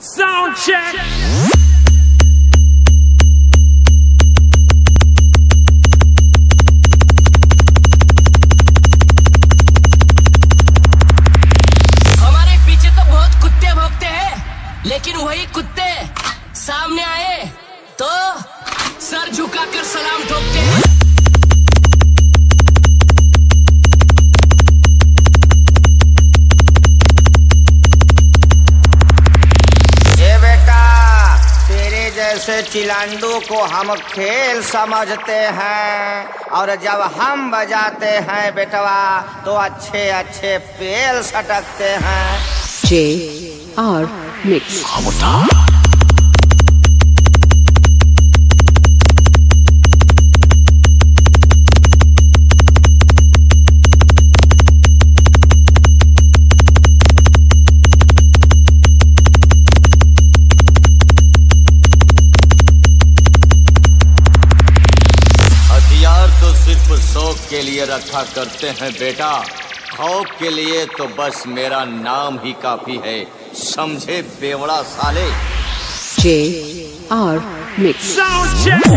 Sound check. हमारे पीछे तो बहुत कुत्ते भौंकते हैं, लेकिन वही कुत्ते सामने आए तो सर झुकाकर सलाम ठोकते हैं। जैसे चिलांडू को हम खेल समझते हैं और जब हम बजाते हैं बेटवा तो अच्छे अच्छे पेल सटकते हैं। JR Mix। सिर्फ शौक के लिए रखा करते हैं बेटा, खौफ के लिए तो बस मेरा नाम ही काफी है, समझे बेवड़ा साले। JR Mix। Sound check.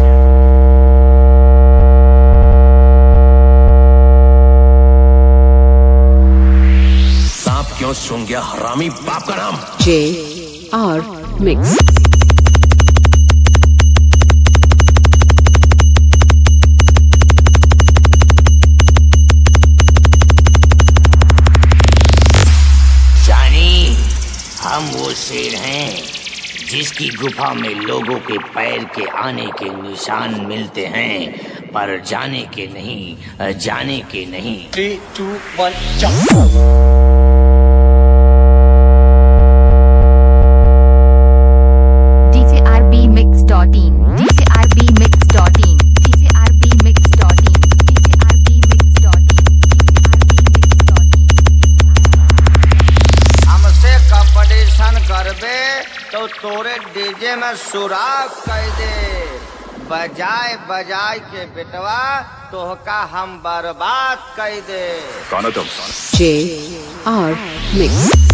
सांप क्यों सूंघ गया हरामी बाप का नाम। JR Mix। हम वो शेर हैं जिसकी गुफा में लोगों के पैर के आने के निशान मिलते हैं, पर जाने के नहीं, जाने के नहीं। 3, 2, 1 jump। DJRBmix.in DJRBmix.in DJRBmix.in competition करबे तो तोरे डीजे में सुराग कर दे, बजाए बजाए के बेटवा तोहका हम बर्बाद कर दे। कौन हो तुम? JR Mix।